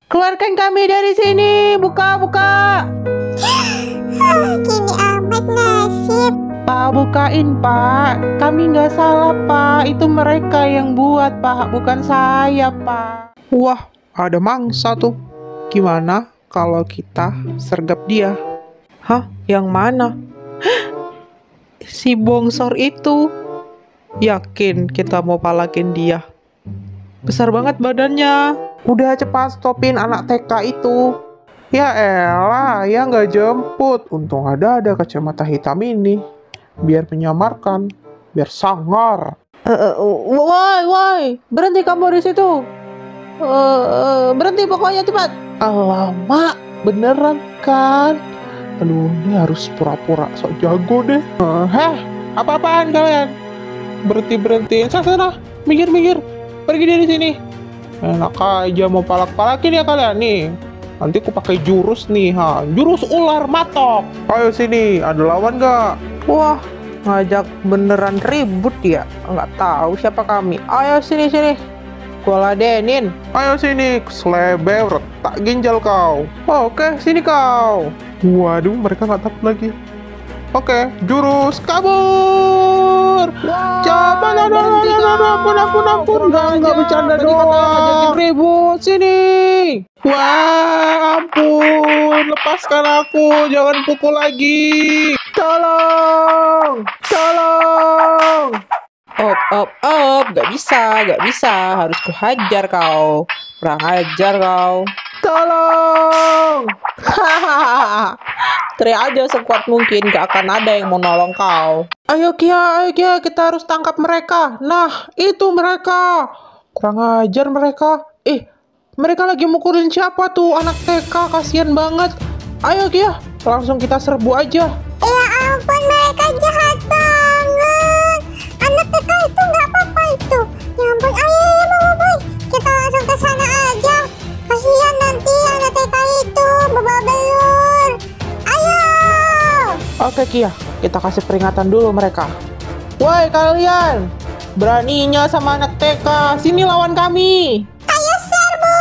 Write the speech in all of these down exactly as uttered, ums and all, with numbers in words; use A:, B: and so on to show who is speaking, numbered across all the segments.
A: Keluarkan kami dari sini. Buka, buka.
B: Gini amat nasib.
A: Pak, bukain, Pak. Kami nggak salah, Pak. Itu mereka yang buat, Pak. Bukan saya, Pak. Wah, ada mangsa tuh. Gimana kalau kita sergap dia? Hah? Yang mana? Si bongsor itu. Yakin kita mau palakin dia? Besar banget badannya. Udah cepat stopin anak T K itu. Ya elah, ya nggak jemput. Untung ada ada kacamata hitam ini. Biar menyamarkan, biar sangar. Eh, uh, uh, woi, woi, berhenti kamu di situ. Uh, uh, berhenti pokoknya cepat. Alamak, beneran kan? Aduh, ini harus pura-pura sok jago deh. Uh, heh, apa-apaan kalian? Berhenti-berhenti. Sana, sana, minggir-minggir. Pergi dari sini. Enak aja mau palak-palakin ya kalian nih. Nanti aku pakai jurus nih, ha. Jurus ular matok. Ayo sini, ada lawan gak? Wah, ngajak beneran ribut ya. Nggak tahu siapa kami. Ayo sini sini. Gua ladenin. Ayo sini, seleber, retak ginjal kau. Oh, oke, sini kau. Waduh, mereka nggak takut lagi. Oke, jurus kabur. Coba lah, ampun, ampun, ampun, nggak nggak bercanda doang. Ribut sini. Wah, ampun, lepaskan aku, jangan pukul lagi. Tolong, tolong. Op, op, op, gak bisa, gak bisa, harus kuhajar kau. Kurang ajar kau. Tolong. Hahaha. Teriak aja sekuat mungkin, gak akan ada yang mau nolong kau. Ayo Kia, ayo Kia, kita harus tangkap mereka. Nah, itu mereka. Kurang ajar mereka. Eh, mereka lagi mukulin siapa tuh? Anak T K, kasihan banget. Ayo Kia, langsung kita serbu aja.
B: Ya ampun, mereka jahat banget. Anak T K itu nggak apa-apa itu. Ya ampun, ayo, ayo, ayo, boy. Kita langsung ke sana aja. Kasihan nanti anak T K itu babak belur. Ayo.
A: Oke Kia, kita kasih peringatan dulu mereka. Woi kalian, beraninya sama anak T K, sini lawan kami.
B: Ayo serbu.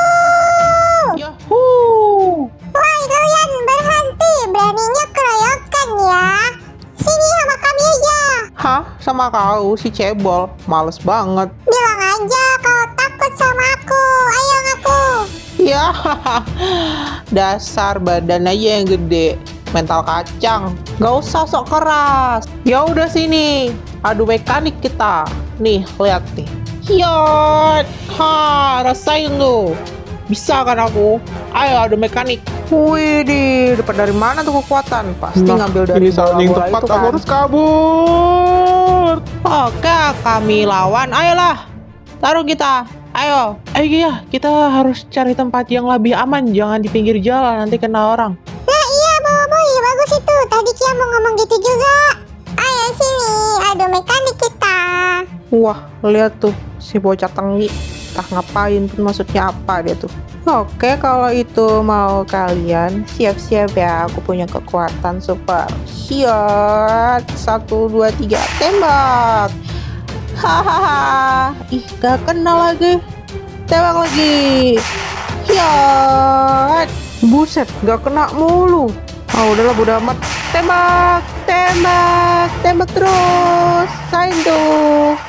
A: Yahoo.
B: Woi kalian berhenti, beraninya keroyokan ya. Sini sama kami aja.
A: Hah? Sama kau, si cebol, males banget.
B: Bilang aja kau takut sama aku. Ayo ngaku.
A: Ya, dasar badan aja yang gede, mental kacang. Gak usah sok keras. Ya udah sini, adu mekanik kita. Nih, lihat nih. Hiot, ha, rasain tuh. Bisa kan aku? Ayo adu mekanik. Wih, dapat dari mana tuh kekuatan? Pasti nah, ngambil dari bola-bola itu kan. Harus kabur. Oke, kami lawan. Ayolah, taruh kita. Ayo, ayo ya, kita harus cari tempat yang lebih aman. Jangan di pinggir jalan, nanti kena orang.
B: Nah iya, Boboiboy, bagus itu. Tadi Kia mau ngomong gitu juga. Ayo sini, adu mekanik kita.
A: Wah, lihat tuh si bocah tengi. Entah ngapain pun, maksudnya apa dia tuh. Oke, kalau itu mau kalian siap-siap ya. Aku punya kekuatan super. Hiat, satu, dua, tiga, tembak. Hahaha, ih gak kena lagi. Tembak lagi. Hiat. Buset, gak kena mulu. Ah, udahlah, bodo amat. Tembak, tembak, tembak terus. Sain tuh.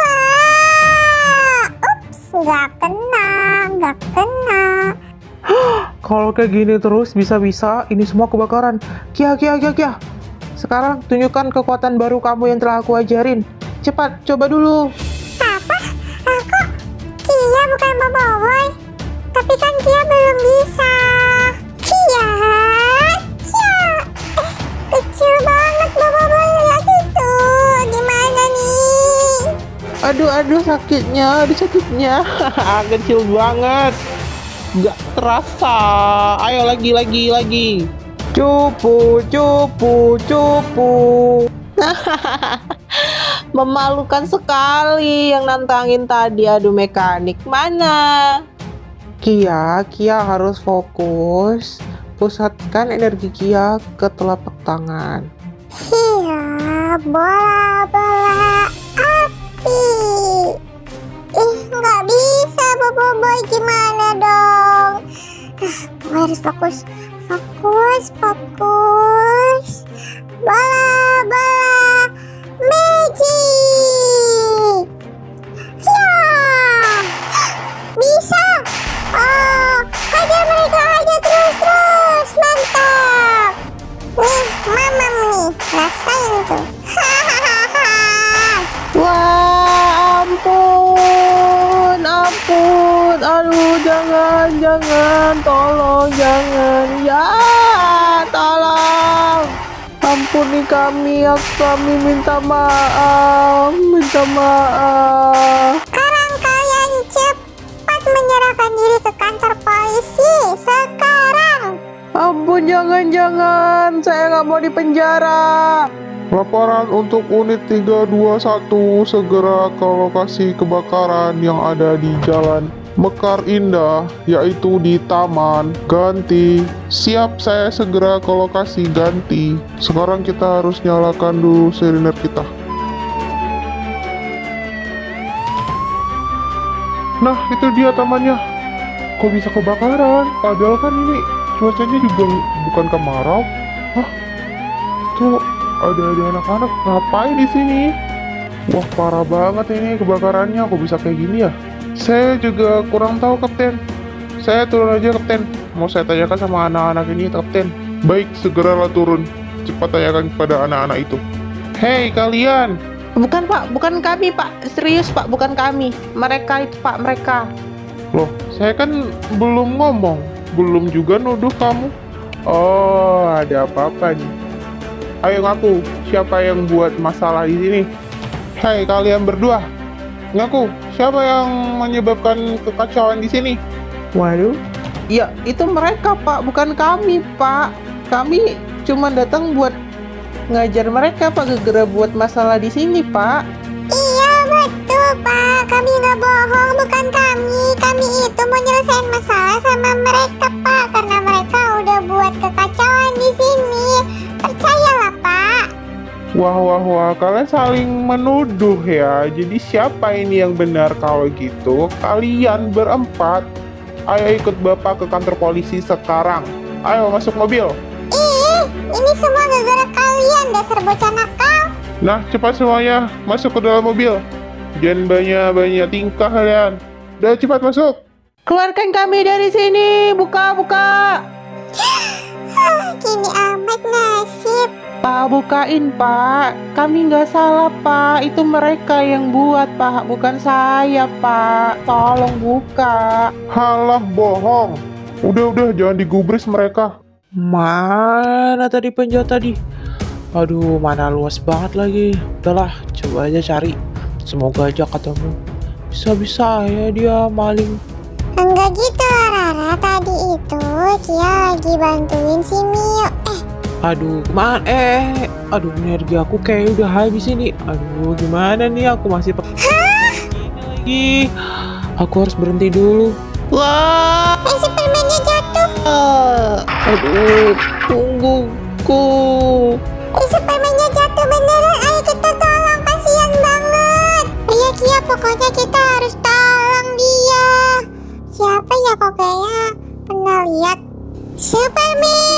B: Wah, ups, gak kena, gak kena.
A: Kalau kayak gini terus, bisa-bisa ini semua kebakaran. Kia, Kia, Kia, Kia. Sekarang tunjukkan kekuatan baru kamu yang telah aku ajarin. Cepat, coba dulu.
B: Apa? Aku? Kia bukan Boboiboy. Tapi kan Kia belum bisa. Kia? Kia? Eh, kecil banget Boboiboy. Lihat itu. Gimana nih?
A: Aduh, aduh sakitnya, aduh sakitnya. Kecil banget. Gak terasa. Ayo lagi, lagi, lagi. Cupu, cupu, cupu. Memalukan sekali yang nantangin tadi adu mekanik. Mana? Kia, Kia harus fokus. Pusatkan energi Kia ke telapak tangan.
B: Iya, bola-bola api. Ih, nggak bisa Boboiboy, gimana dong? harus fokus. Fokus, fokus. Bola, bola, magic. Ya, bisa. Oh, hajar mereka, hajar terus, terus. Mantap. Nih, mamam nih, rasain tuh. Hahaha.
A: Wah, ampun, ampun. Aduh, jangan, jangan. Tolong, jangan. Ya, tolong. Ampuni kami, kami minta maaf, minta maaf.
B: Sekarang kalian cepat menyerahkan diri ke kantor polisi. Sekarang.
A: Ampun, jangan, jangan. Saya nggak mau dipenjara.
C: Laporan untuk unit tiga dua satu segera ke lokasi kebakaran yang ada di Jalan Mekar Indah, yaitu di Taman Ganti. Siap, saya segera ke lokasi Ganti. Sekarang kita harus nyalakan dulu siriner kita. Nah, itu dia tamannya. Kok bisa kebakaran? Padahal kan ini cuacanya juga bukan kemarau. Hah? Tuh ada ada anak-anak ngapain di sini? Wah, parah banget ini kebakarannya. Kok bisa kayak gini ya? Saya juga kurang tahu, Kapten. Saya turun aja, Kapten. Mau saya tanyakan sama anak-anak ini, Kapten. Baik, segeralah turun. Cepat tanyakan kepada anak-anak itu. Hei, kalian!
A: Bukan, Pak, bukan kami, Pak. Serius, Pak, bukan kami. Mereka itu, Pak, mereka.
C: Loh, saya kan belum ngomong. Belum juga nuduh kamu. Oh, ada apa-apa nih. Ayo ngaku, siapa yang buat masalah di sini? Hei, kalian berdua. Ngaku, siapa yang menyebabkan kekacauan di sini?
A: Waduh. Ya, itu mereka, Pak, bukan kami, Pak. Kami cuma datang buat ngajar mereka, Pak, gara-gara buat masalah di sini, Pak.
B: Iya betul Pak, kami nggak bohong, bukan kami. Kami itu mau nyelesain masalah sama mereka Pak, karena mereka udah buat kekacauan di sini. Percayalah Pak.
C: Wah, wah, wah, kalian saling menuduh ya. Jadi siapa ini yang benar? Kalau gitu, kalian berempat, ayo ikut Bapak ke kantor polisi sekarang. Ayo masuk mobil.
B: Ih, ini semua gara-gara kalian, dasar bocah nakal.
C: Nah, cepat semuanya masuk ke dalam mobil. Jangan banyak-banyak tingkah kalian. Udah, cepat masuk.
A: Keluarkan kami dari sini. Buka, buka.
B: Ah, gini amat nasib.
A: Pak, bukain, Pak. Kami nggak salah, Pak. Itu mereka yang buat, Pak. Bukan saya, Pak. Tolong buka.
C: Halah, bohong. Udah-udah, jangan digubris mereka.
A: Mana tadi penjahat tadi? Aduh, mana luas banget lagi. Udahlah, coba aja cari. Semoga aja ketemu. Bisa-bisa ya dia maling.
B: Enggak gitu Rara, tadi itu Kia lagi bantuin si Mio. Eh,
A: Aduh, kemana? Eh, aduh, energi aku kayak udah habis ini. Aduh, gimana nih? Aku masih pakai ini lagi. Aku harus berhenti dulu. Wah,
B: eh Superman-nya jatuh.
A: aduh, punggungku.
B: Eh Superman-nya jatuh beneran. Ayo kita tolong, kasihan banget. Iya Kia, pokoknya kita harus tolong dia. Siapa ya, kok kayaknya pernah lihat Superman.